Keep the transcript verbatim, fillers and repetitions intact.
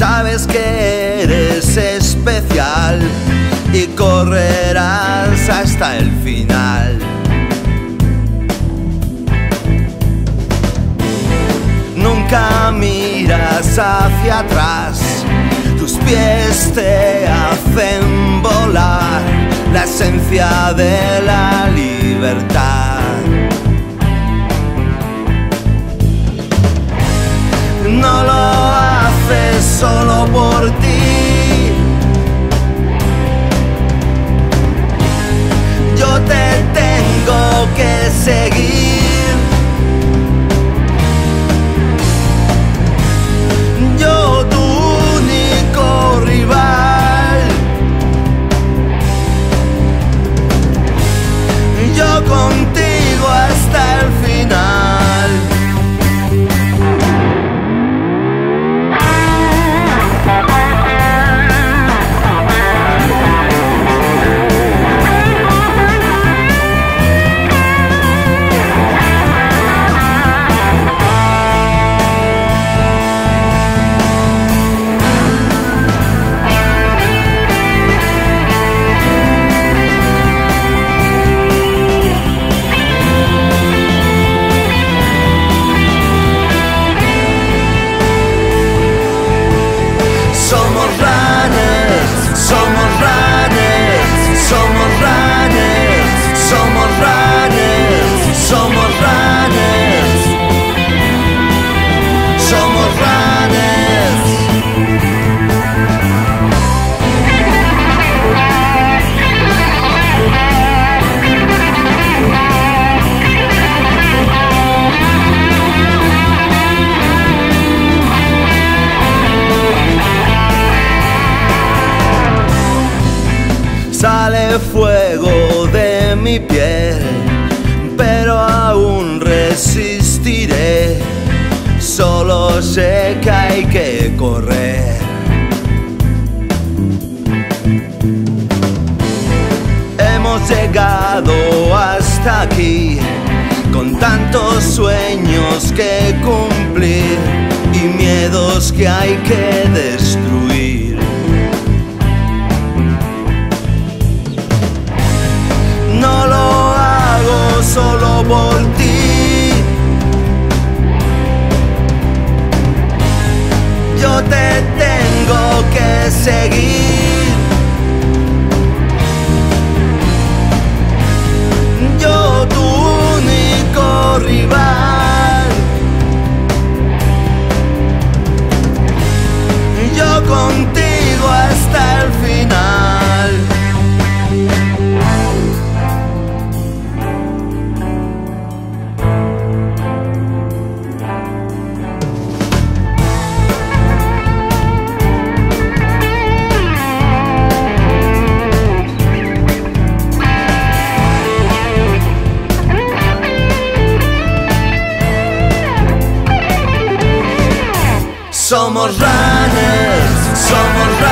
Sabes que eres especial y correrás hasta el final. Nunca miras hacia atrás, tus pies te hacen volar, la esencia de la libertad. No lo haces solo por ti, yo te tengo que seguir. Yo tu único rival, yo contigo hasta el final. Sale fuego de mi piel, pero aún resistiré. Solo sé que hay que correr. Hemos llegado hasta aquí, con tantos sueños que cumplir y miedos que hay que destruir. No lo hago solo por ti, yo te tengo que seguir. Yo tu único rival, yo contigo hasta el final. Somos runners, somos